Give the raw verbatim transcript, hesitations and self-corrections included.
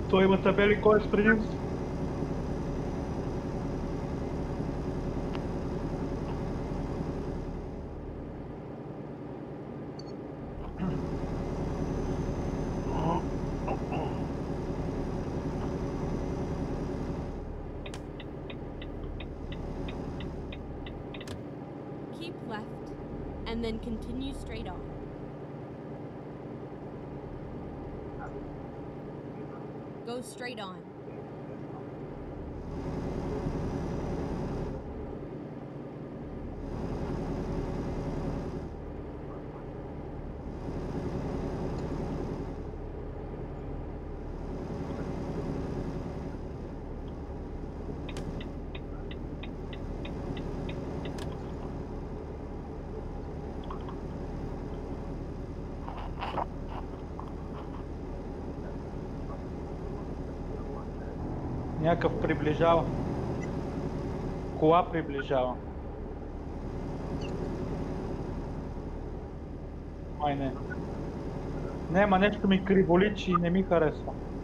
Той има табели, кой е с предимство? Keep left, and then continue straight on. Go straight on. Някакъв приближава. Кола приближава. Май не. Не, ма нещо ми криволичи и не ми харесва.